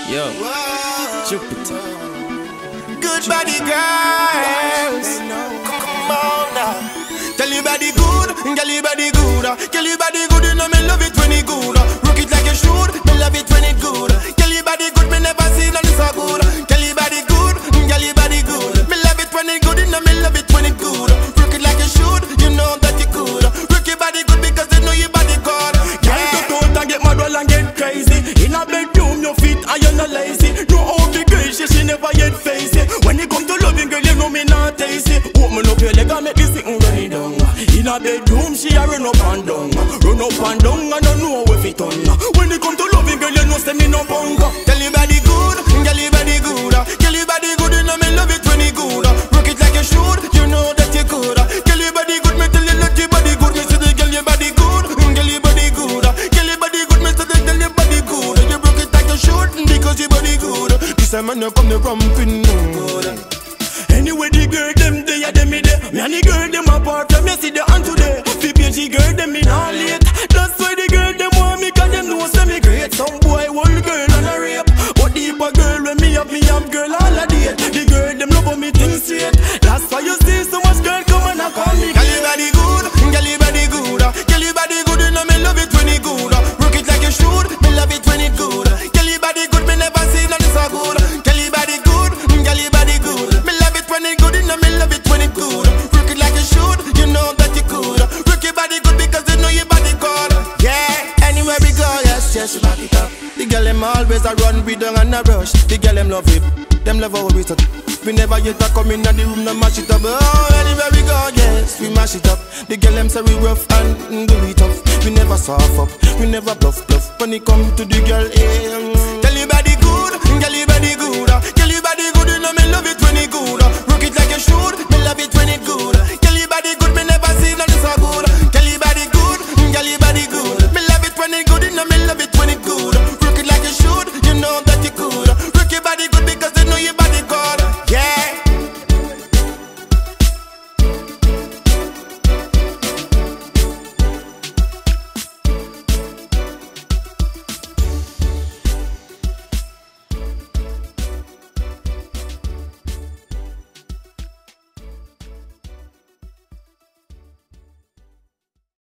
Yo, Jupiter. Good body girls, come on now. Tell your body good, girl your body good. Girl your body good, you know me love it when it good. Rock it like you should, me love it when it good. Girl your body good, me never seen none so good. Girl your body good, girl your body good. Me love it when it good, you know me love it when it good. Rock it like you should, you know that you could. Rock your body good because you know your body good. Girl go out and get mad well and get crazy. In a bedroom you fit and you not lazy. No how the girl she never yet face it. When it come to loving girl you know me not taste it. Open up your leg and make this thing run it down. In a bedroom she a run up and down. Run up and down and don't know where fit on. When it come to loving girl you know say me no bunga. Tell your body good, girl your body good. Girl your body good, you know me love it when it good. Rock it like you should, you know that you could. Girl your body good, me tell you that your body good. Me say the girl your body good, girl your body good. Girl your body good, me say the girl your body good. You broke it like you should because your body good. This time man you come the ramping good. Anyway the girl them they a them me there. Me and the girl them apart from me see the hand today. The the girl them me not late. That's why the girl them want me cause them know say me great. Some boy old girl and a rape. But deeper girl when me have girl all a date. The girl them love me things straight. That's why you see so much girl come and call me. Girl your body good, girl your body good. Girl your body good, you know me love it when it good. Rock it like you should, me love it when it good. Girl your body good, me never seen nothing so good. Girl your body good, girl your body good. Me love it when it good, you know me love it when it good. Rock it like you should, you know that you could. Rock your body good because you know your body good. Yeah, anywhere we go, yes, yes, back it up. The girl them always a run, we don't and a rush. The girl them love it, them love how we talk. We never yet a come in the room, no mash it up. Oh, anywhere we go, yes, we mash it up. The girl them say we rough and do it tough. We never soft up, we never bluff. When it come to the girl,